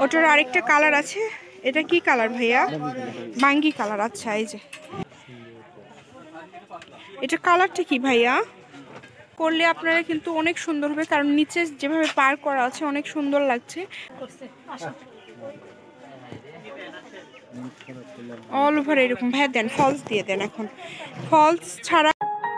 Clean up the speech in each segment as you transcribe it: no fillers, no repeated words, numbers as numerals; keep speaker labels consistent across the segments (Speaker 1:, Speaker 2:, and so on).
Speaker 1: ওটার আরেকটা কালার আছে। এটা কি কালার ভাইয়া? বাঙ্গি কালার। আচ্ছা, এই যে এটা কালারটা কি ভাইয়া? করলে আপনারা কিন্তু অনেক সুন্দর হবে, কারণ নিচে যেভাবে পার করা আছে অনেক সুন্দর লাগছে। অল ওভার এরকম ভাইয়া দেন, ফলস দিয়ে দেন। এখন ফলস ছাড়া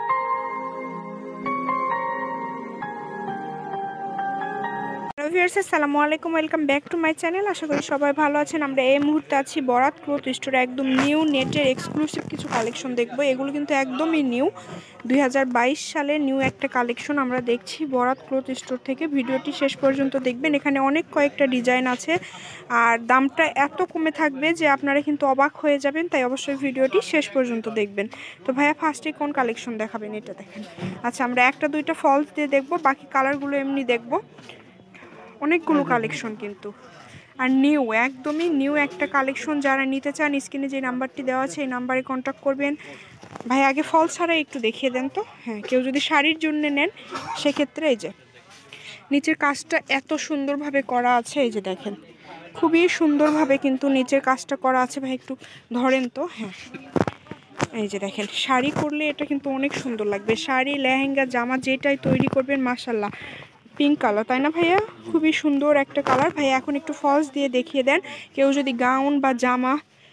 Speaker 1: আসসালামু আলাইকুম, welcome back to my channel. আশা করি সবাই ভালো আছেন। আমরা এই মুহূর্তে আছি বরাত ক্লথ স্টোরে। একদম নিউ নেটের এক্সক্লুসিভ কিছু কালেকশন দেখবো। এগুলো কিন্তু একদমই নিউ, 2022 সালের নিউ একটা কালেকশন আমরা দেখছি বরাত ক্লথ স্টোর থেকে। ভিডিওটি শেষ পর্যন্ত দেখবেন, এখানে অনেক কয়েকটা ডিজাইন আছে আর দামটা এত কমে থাকবে যে আপনারা কিন্তু অবাক হয়ে যাবেন, তাই অবশ্যই ভিডিওটি শেষ পর্যন্ত দেখবেন। তো ভাইয়া ফার্স্টে কোন কালেকশন দেখাবেন? এটা দেখেন। আচ্ছা, আমরা একটা দুইটা ফলস দিয়ে দেখবো, বাকি কালারগুলো এমনি দেখবো। অনেকগুলো কালেকশন কিন্তু, আর নিউ, একদমই নিউ একটা কালেকশন। যারা নিতে চান স্ক্রিনে যে নাম্বারটি দেওয়া আছে এই নাম্বারে কন্ট্যাক্ট করবেন। ভাই আগে ফল ছাড়া একটু দেখিয়ে দেন তো। হ্যাঁ, কেউ যদি শাড়ির জন্য নেন সেক্ষেত্রে এই যে নিচের কাজটা এত সুন্দরভাবে করা আছে, এই যে দেখেন খুবই সুন্দরভাবে কিন্তু নিচের কাজটা করা আছে। ভাই একটু ধরেন তো। হ্যাঁ, এই যে দেখেন শাড়ি করলে এটা কিন্তু অনেক সুন্দর লাগবে। শাড়ি, লেহেঙ্গা, জামা যেটাই তৈরি করবেন, মাশাল্লাহ। পিঙ্ক কালার, তাই না ভাইয়া? খুবই সুন্দর একটা কালার। ভাইয়া এখন একটু ফলস দিয়ে দেখিয়ে দেন। কেউ যদি গাউন বা জামা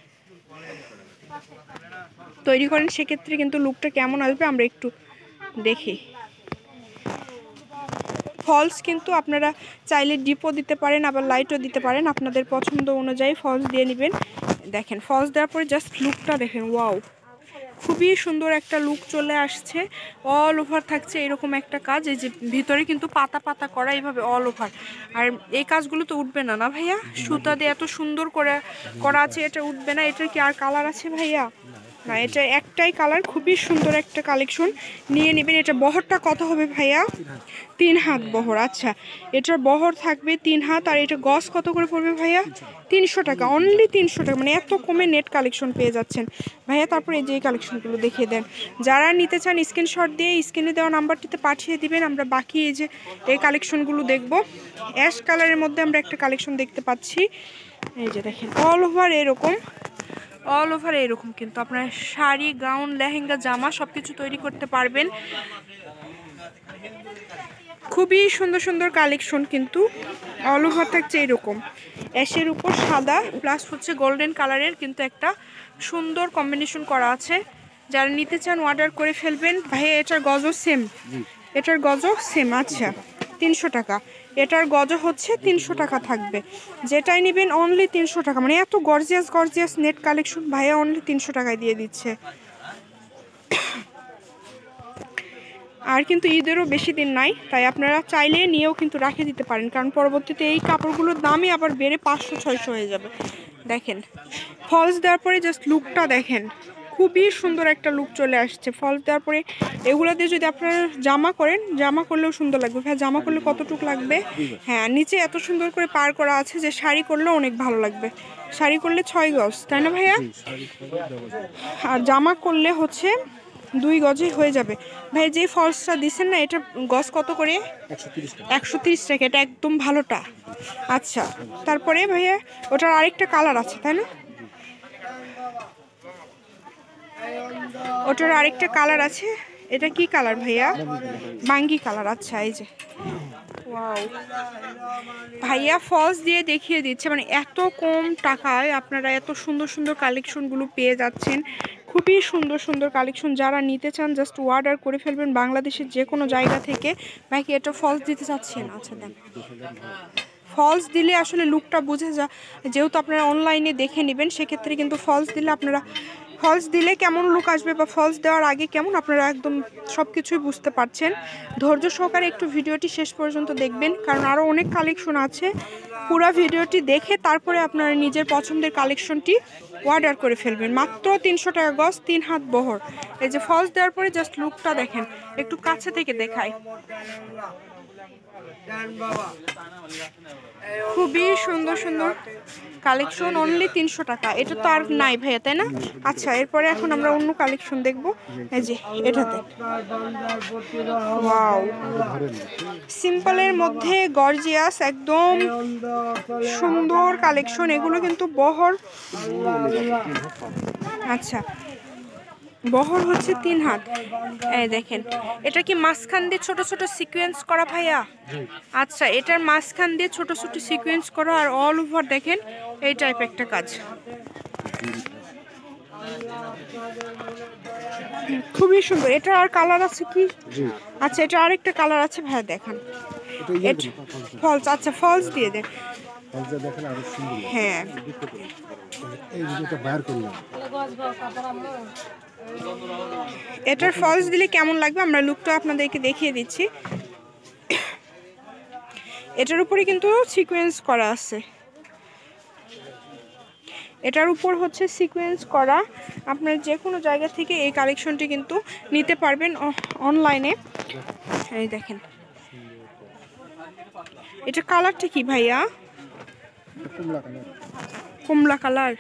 Speaker 1: তৈরি করেন সেক্ষেত্রে কিন্তু লুকটা কেমন আসবে আমরা একটু দেখি। ফলস কিন্তু আপনারা চাইলে ডিপও দিতে পারেন, আবার লাইটও দিতে পারেন, আপনাদের পছন্দ অনুযায়ী ফলস দিয়ে নেবেন। দেখেন ফলস দেওয়ার পরে জাস্ট লুকটা দেখেন, ওয়াও, খুবই সুন্দর একটা লুক চলে আসছে। অল ওভার থাকছে এরকম একটা কাজ, এই যে ভিতরে কিন্তু পাতা পাতা করা এইভাবে অল ওভার। আর এই কাজগুলো তো উঠবে না, না ভাইয়া? সুতা দিয়ে এত সুন্দর করে করা আছে, এটা উঠবে না। এটার কি আর কালার আছে ভাইয়া? না, এটা একটাই কালার। খুবই সুন্দর একটা কালেকশন, নিয়ে নেবেন। এটা বহরটা কত হবে ভাইয়া? 3 হাত বহর। আচ্ছা, এটার বহর থাকবে 3 হাত। আর এটা গজ কত করে পড়বে ভাইয়া? 300 টাকা, অনলি 300 টাকা। মানে এত কমে নেট কালেকশন পেয়ে যাচ্ছেন ভাইয়া। তারপরে এই যে কালেকশনগুলো দেখিয়ে দেন। যারা নিতে চান স্ক্রিনশট দিয়ে স্ক্রিনে দেওয়া নাম্বারটিতে পাঠিয়ে দিবেন। আমরা বাকি এই যে এই কালেকশনগুলো দেখব। অ্যাশ কালারের মধ্যে আমরা একটা কালেকশন দেখতে পাচ্ছি, এই যে দেখেন অল ওভার এরকম, অল ওভার এরকম কিন্তু আপনার শাড়ি, গাউন, লেহেঙ্গা, জামা সব কিছু তৈরি করতে পারবেন। খুবই সুন্দর সুন্দর কালেকশন কিন্তু অল ওভার থাকছে এরকম। অ্যাশের উপর সাদা প্লাস হচ্ছে গোল্ডেন কালারের কিন্তু একটা সুন্দর কম্বিনেশন করা আছে। যারা নিতে চান অর্ডার করে ফেলবেন। ভাই এটার গজও সেম? এটার গজও সেম। আচ্ছা, 300 টাকা। এটার গজ হচ্ছে 300 টাকা থাকবে। যেটাই নেবেন অনলি 300 টাকা। মানে এত গর্জিয়াস গর্জিয়াস নেট কালেকশন ভাইয়া অনলি 300 টাকায় দিয়ে দিচ্ছে। আর কিন্তু ঈদেরও বেশি দিন নাই, তাই আপনারা চাইলে নিয়েও কিন্তু রাখে দিতে পারেন, কারণ পরবর্তীতে এই কাপড়গুলোর দামই আবার বেড়ে 500-600 হয়ে যাবে। দেখেন ফলস দেওয়ার পরে জাস্ট লুকটা দেখেন, খুবই সুন্দর একটা লুক চলে আসছে ফলস দেওয়ার পরে। এগুলো দিয়ে যদি আপনারা জামা করেন, জামা করলেও সুন্দর লাগবে। ভাই জামা করলে কতটুক লাগবে? হ্যাঁ, নিচে এত সুন্দর করে পার করা আছে যে শাড়ি করলেও অনেক ভালো লাগবে। শাড়ি করলে 6 গজ, তাই না ভাইয়া? আর জামা করলে হচ্ছে 2 গজে হয়ে যাবে। ভাই যে ফলসটা দিচ্ছেন না, এটা গজ কত করে? 130 টাকা। এটা একদম ভালোটা। আচ্ছা, তারপরে ভাইয়া ওটার আরেকটা কালার আছে, তাই না? ওটার আরেকটা কালার আছে। এটা কি কালার ভাইয়া? বাঙ্গি কালার। আচ্ছা, এই যে ওয়াও, ভাইয়া ফলস দিয়ে দেখিয়ে দিচ্ছে। মানে এত কম টাকায় আপনারা এত সুন্দর সুন্দর কালেকশনগুলো পেয়ে যাচ্ছেন। খুবই সুন্দর সুন্দর কালেকশন। যারা নিতে চান জাস্ট অর্ডার করে ফেলবেন বাংলাদেশের যে কোনো জায়গা থেকে। ভাই কি এটা ফলস দিতে চাচ্ছেন? আচ্ছা দেন। ফলস দিলে আসলে লুকটা বুঝে যা, যেহেতু আপনারা অনলাইনে দেখে নেবেন সেক্ষেত্রে কিন্তু ফলস দিলে আপনারা, ফলস দিলে কেমন লুক আসবে বা ফলস দেওয়ার আগে কেমন, আপনারা একদম সব কিছুই বুঝতে পারছেন। ধৈর্য সহকারে একটু ভিডিওটি শেষ পর্যন্ত দেখবেন, কারণ আরও অনেক কালেকশন আছে। পুরো ভিডিওটি দেখে তারপরে আপনারা নিজের পছন্দের কালেকশনটি অর্ডার করে ফেলবেন। মাত্র 300 টাকা গজ, 3 হাত বহর। এই যে ফলস দেওয়ার পরে জাস্ট লুকটা দেখেন, একটু কাছে থেকে দেখাই। খুবই সুন্দর সুন্দর কালেকশন অনলি 300 টাকা। এটা তো আর নাই ভাইয়া, তাই না? আচ্ছা, এরপরে এখন আমরা অন্য কালেকশন দেখব। এই যে এটাতে ওয়াও, সিম্পলের মধ্যে গর্জিয়াস একদম সুন্দর কালেকশন। এগুলো কিন্তু বহর, আচ্ছা বহর হচ্ছে 3 হাত। এই দেখেন, এটা কি মাঝখান দিয়ে ছোট ছোট সিকোয়েন্স করা ভাইয়া? আচ্ছা, এটার মাঝখান দিয়ে ছোট ছোট সিকোয়েন্স করা, আর অল ওভার দেখেন এই টাইপ একটা কাজ, খুবই সুন্দর। এটা আর কালার আছে কি? আচ্ছা, এটা আরেকটা কালার আছে ভাইয়া, দেখান ফলস। আচ্ছা, ফলস দিয়ে দেন। হ্যাঁ, এটার ফলস দিলে কেমন লাগবে আমরা লুকটা আপনাদেরকে দেখিয়ে দিচ্ছি। এটার উপরে কিন্তু সিকোয়েন্স করা আছে, এটার উপর হচ্ছে সিকোয়েন্স করা। আপনার যে কোনো জায়গা থেকে এই কালেকশনটি কিন্তু নিতে পারবেন অনলাইনে। এই দেখেন, এটা কালারটা কি ভাইয়া? কমলা কালার,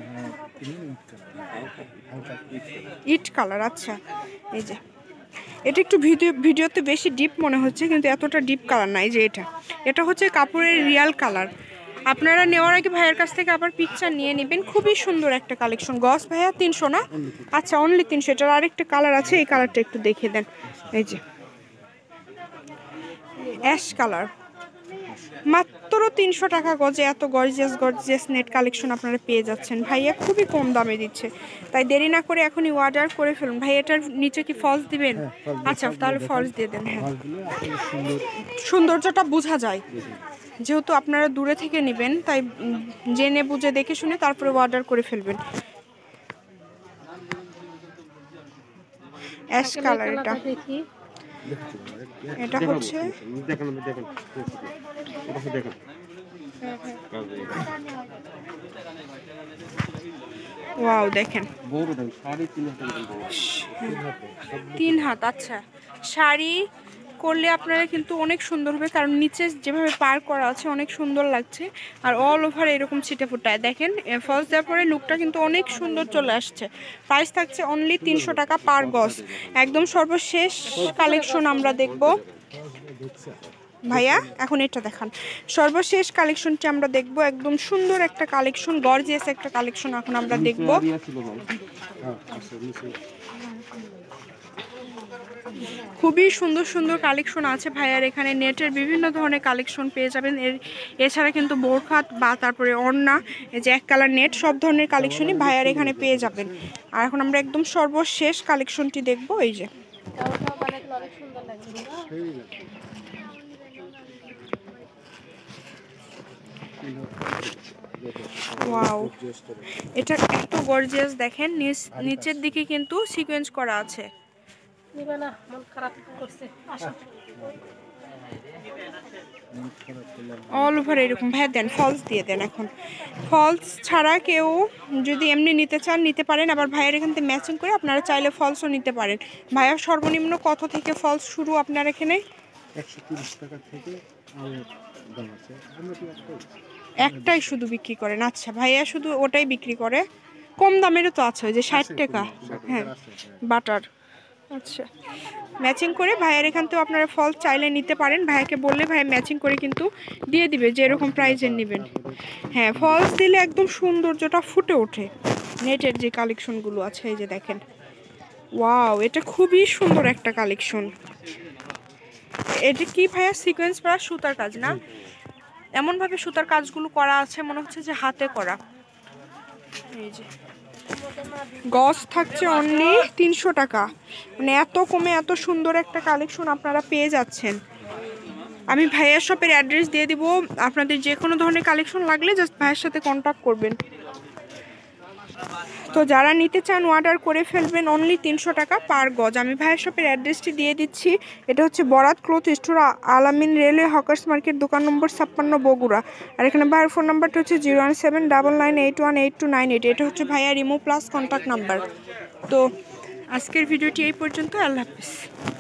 Speaker 1: ইট কালার। আচ্ছা, এই যে এটা একটু ভিডিওতে বেশি ডিপ মনে হচ্ছে, কিন্তু এতটা ডিপ কালার নাই। যে এটা হচ্ছে কাপড়ের রিয়াল কালার। আপনারা নেওয়ার আগে ভাইয়ের কাছ থেকে আবার পিকচার নিয়ে নেবেন। খুবই সুন্দর একটা কালেকশন। গস ভাইয়া 300 না? আচ্ছা, অনলি 300। এটার আরেকটা কালার আছে, এই কালারটা একটু দেখিয়ে দেন। এই যে অ্যাশ কালার, মাত্র 300 টাকা গজে এত গর্জিয়াস নেট কালেকশন আপনারা পেয়ে যাচ্ছেন। ভাইয়া খুবই কম দামে দিচ্ছে, তাই দেরি না করে এখনই অর্ডার করে ফেলুন। ভাই, এটার নিচে কি ফলস দিবেন? আচ্ছা, তাহলে ফলস দিয়ে দেন। হ্যাঁ, সৌন্দর্যটা বোঝা যায়, যেহেতু আপনারা দূরে থেকে নেবেন, তাই জেনে বুঝে দেখে শুনে তারপরে অর্ডার করে ফেলবেন। অ্যাশ কালার, এটা হচ্ছে ওয়াও, দেখেন 3 হাত। আচ্ছা, শাড়ি করলে আপনারা কিন্তু অনেক সুন্দর হবে, কারণ নিচে যেভাবে পার করা আছে অনেক সুন্দর লাগছে। আর অল ওভার এরকম ছিটে ফোটায় দেখেন, ফলস দেওয়ার পরে লুকটা কিন্তু অনেক সুন্দর চলে আসছে। প্রাইস থাকছে অনলি 300 টাকা পার গজ। একদম সর্বশেষ কালেকশন আমরা দেখব ভাইয়া, এখন এটা দেখান। সর্বশেষ কালেকশনটি আমরা দেখব, একদম সুন্দর একটা কালেকশন, গর্জিয়াস একটা কালেকশন এখন আমরা দেখব। খুবই সুন্দর সুন্দর কালেকশন আছে ভাইয়ার এখানে। নেটের বিভিন্ন ধরনের কালেকশন পেয়ে যাবেন। এছাড়া কিন্তু বোরখা বা তারপরে ওড়না, এই যে এক কালার নেট, সব ধরনের কালেকশনই ভাইয়ার এখানে পেয়ে যাবেন। আর এখন আমরা একদম সর্বশেষ কালেকশনটি দেখব। এই যে ওয়াও, এটা এত গর্জিয়াস দেখেন, নিচের দিকে কিন্তু সিকোয়েন্স করা আছে। অল ওভার এরকম ভাইয়া দেন, ফলস দিয়ে দেন। এখন ফলস ছাড়া কেউ যদি এমনি নিতে চান নিতে পারেন, আবার ভাইয়ের এখান থেকে ম্যাচিং করে আপনারা চাইলে ফলসও নিতে পারেন। ভাইয়া সর্বনিম্ন কত থেকে ফলস শুরু আপনার এখানে?
Speaker 2: 130 টাকা থেকে
Speaker 1: একটাই শুধু বিক্রি করেন? আচ্ছা, ভাইয়া শুধু ওটাই বিক্রি করে। কম দামেরও তো আছে, ওই যে 60 টাকা। হ্যাঁ, বাটার। আচ্ছা, ম্যাচিং করে ভাইয়ের এখান থেকেও আপনারা ফলস চাইলে নিতে পারেন। ভাইয়াকে বললে ভাই ম্যাচিং করে কিন্তু দিয়ে দিবে, যে এরকম প্রাইজের নেবেন। হ্যাঁ, ফলস দিলে একদম সৌন্দর্যটা ফুটে ওঠে নেটের যে কালেকশনগুলো আছে। এই যে দেখেন, ওয়াও, এটা খুবই সুন্দর একটা কালেকশন। এটা কি ভাইয়া সিকোয়েন্স করা সুতার কাজ না? এমনভাবে সুতার কাজগুলো করা আছে মনে হচ্ছে যে হাতে করা। এই যে গজ থাকছে অনলি 300 টাকা। মানে এত কমে এত সুন্দর একটা কালেকশন আপনারা পেয়ে যাচ্ছেন। আমি ভাইয়ার শপের অ্যাড্রেস দিয়ে দিব, আপনাদের যে কোনো ধরনের কালেকশন লাগলে জাস্ট ভাইয়ের সাথে কন্ট্যাক্ট করবেন। তো যারা নিতে চান অর্ডার করে ফেলবেন, অনলি 300 টাকা পার গজ। আমি ভাইয়ের শপের অ্যাড্রেসটি দিয়ে দিচ্ছি। এটা হচ্ছে Barat cloth store, Alamin railway hawkers market, দোকান নম্বর 56, বগুড়া। আর এখানে ভাইয়ের ফোন নাম্বারটা হচ্ছে 01799818298। এটা হচ্ছে ভাইয়ার ইমো প্লাস কন্ট্যাক্ট নাম্বার। তো আজকের ভিডিওটি এই পর্যন্ত। আল্লাহ হাফিজ।